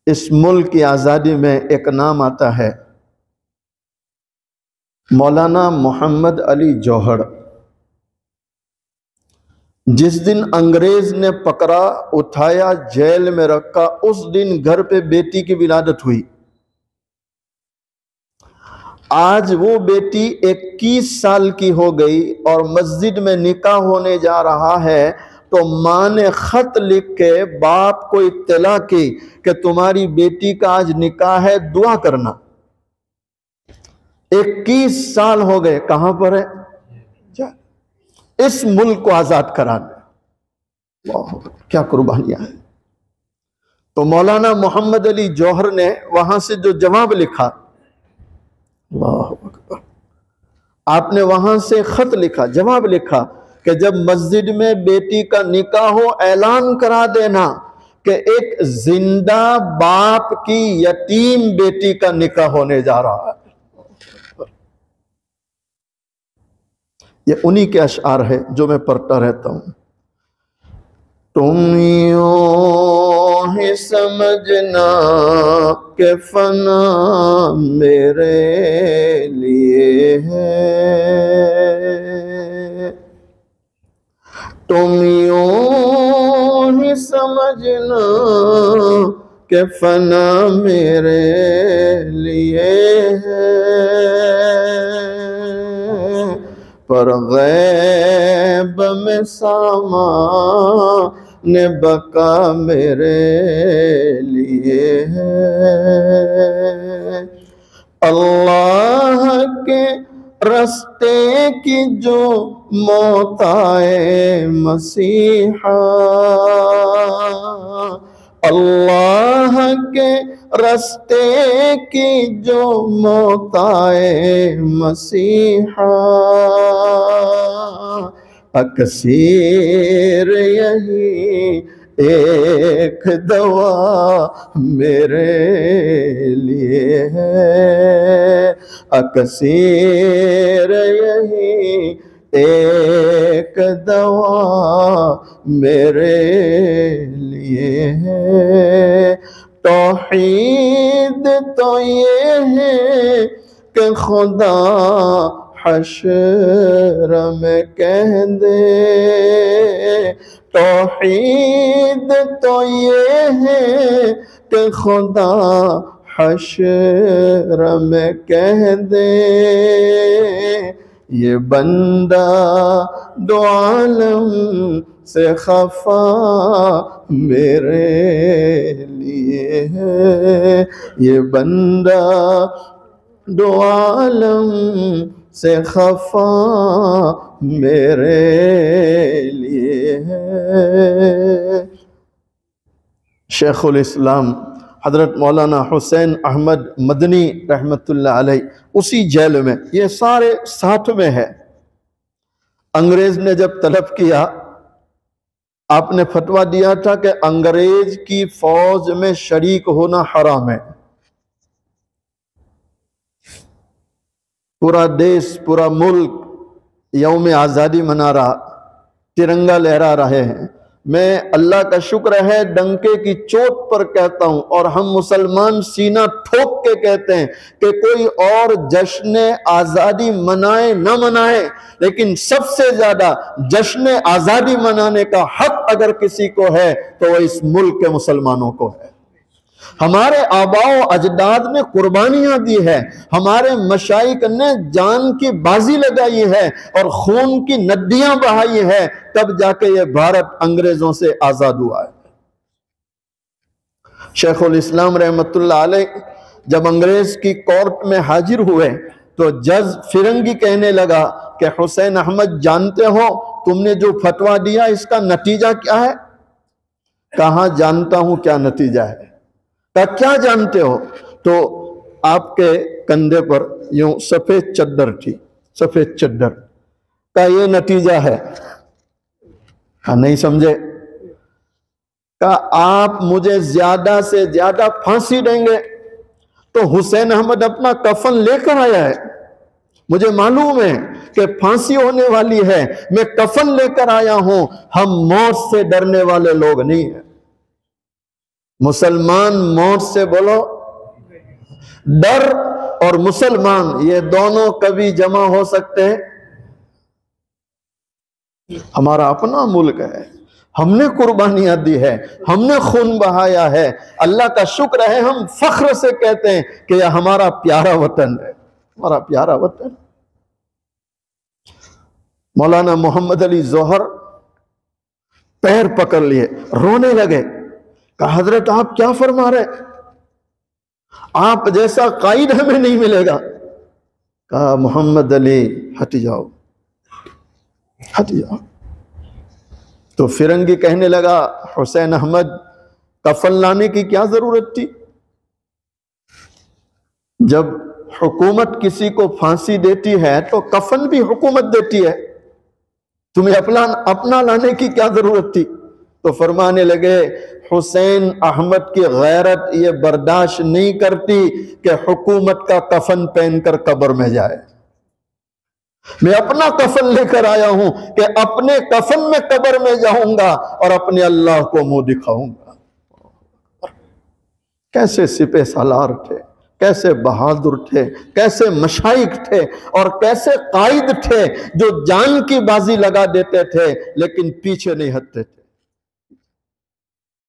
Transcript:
اس ملک کی آزادی میں ایک نام آتا ہے مولانا محمد علی جوہر۔ جس دن انگریز نے پکڑا، اٹھایا، جیل میں رکھا، اس دن گھر پہ بیٹی کی ولادت ہوئی۔ آج وہ بیٹی 21 سال کی ہو گئی اور مسجد میں نکاح ہونے جا رہا ہے، تو ماں نے خط لکھ کے باپ کو اطلاع کی کہ تمہاری بیٹی کا آج نکاح ہے، دعا کرنا۔ 21 سال ہو گئے، کہاں پر ہے؟ اس ملک کو آزاد کرانا۔ کیا قربانیاں ہیں۔ تو مولانا محمد علی جوہر نے وہاں سے جو جواب لکھا، اللہ اکبر، آپ نے وہاں سے خط لکھا، جواب لکھا کہ جب مسجد میں بیٹی کا نکاح ہو، اعلان کرا دینا کہ ایک زندہ باپ کی یتیم بیٹی کا نکاح ہونے جا رہا ہے۔ یہ انہی کے اشعار ہے جو میں پڑھتا رہتا ہوں۔ تم یوں ہی سمجھنا کہ فنا میرے لیے ہے، تم یوں ہی سمجھنا کہ فنا میرے لیے ہے، پر غیب میں سامان بقا میرے لیے ہے۔ اللہ کے رستے کی جو موت آئے مسیحا، اللہ کے رستے کی جو موت آئے مسیحا، اکثیر یہی ایک دوا میرے لیے ہے، اکثیر یہی ایک دوا میرے لیے ہے۔ توحید تو یہ ہے کہ خدا حشر میں کہہ دے، توحید تو یہ ہے کہ خدا حشر میں کہہ دے، یہ بندہ دو عالم سے خفا میرے لیے ہے، یہ بندہ دو عالم سے خفا میرے لیے ہے۔ شیخ الاسلام حضرت مولانا حسین احمد مدنی رحمت اللہ علیہ اسی جیل میں، یہ سارے ساتھ میں ہے۔ انگریز نے جب طلب کیا، آپ نے فتویٰ دیا تھا کہ انگریز کی فوج میں شریک ہونا حرام ہے۔ پورا دیش، پورا ملک یوم آزادی منا رہا، ترنگا لہرا رہے ہیں۔ میں اللہ کا شکر ہے ڈنکے کی چوٹ پر کہتا ہوں، اور ہم مسلمان سینہ ٹھوک کے کہتے ہیں کہ کوئی اور جشن آزادی منائے نہ منائے، لیکن سب سے زیادہ جشن آزادی منانے کا حق اگر کسی کو ہے تو وہ اس ملک کے مسلمانوں کو ہے۔ ہمارے آباء و اجداد نے قربانیاں دی ہے، ہمارے مشائخ نے جان کی بازی لگائی ہے اور خون کی ندیاں بہائی ہے، تب جا کے یہ بھارت انگریزوں سے آزاد ہوا ہے۔ شیخ الاسلام رحمت اللہ علیہ جب انگریز کی کورٹ میں حاضر ہوئے تو جج فرنگی کہنے لگا کہ حسین احمد جانتے ہو تم نے جو فتویٰ دیا اس کا نتیجہ کیا ہے؟ کہا جانتا ہوں کیا نتیجہ ہے۔ کیا جانتے ہو؟ تو آپ کے کندھے پر یوں سفید چادر تھی، سفید چادر کا یہ نتیجہ ہے۔ نہیں سمجھے؟ کہ آپ مجھے زیادہ سے زیادہ پھانسی دیں گے تو حسین احمد اپنا کفن لے کر آیا ہے، مجھے معلوم ہے کہ پھانسی ہونے والی ہے، میں کفن لے کر آیا ہوں، ہم موت سے ڈرنے والے لوگ نہیں ہیں۔ مسلمان موت سے بولو ڈر، اور مسلمان یہ دونوں کبھی جمع ہو سکتے ہیں؟ ہمارا اپنا ملک ہے، ہم نے قربانیاں دی ہے، ہم نے خون بہایا ہے، اللہ کا شکر ہے، ہم فخر سے کہتے ہیں کہ یہ ہمارا پیارا وطن ہے، ہمارا پیارا وطن۔ مولانا محمد علی ظہر پیر پکڑ لیے، رونے لگے، کہا حضرت آپ کیا فرما رہے؟ آپ جیسا قائد ہمیں نہیں ملے گا۔ کہا محمد علی ہٹ جاؤ، ہٹ جاؤ۔ تو فرنگی کہنے لگا حسین احمد کفن لانے کی کیا ضرورت تھی؟ جب حکومت کسی کو پھانسی دیتی ہے تو کفن بھی حکومت دیتی ہے، تمہیں اپنا لانے کی کیا ضرورت تھی؟ تو فرمانے لگے حسین احمد کی غیرت یہ برداشت نہیں کرتی کہ حکومت کا کفن پہن کر قبر میں جائے، میں اپنا کفن لے کر آیا ہوں کہ اپنے کفن میں قبر میں جاؤں گا اور اپنے اللہ کو منہ دکھاؤں گا۔ کیسے سپہ سالار تھے، کیسے بہادر تھے، کیسے مشائخ تھے، اور کیسے قائد تھے جو جان کی بازی لگا دیتے تھے لیکن پیچھے نہیں ہٹتے تھے۔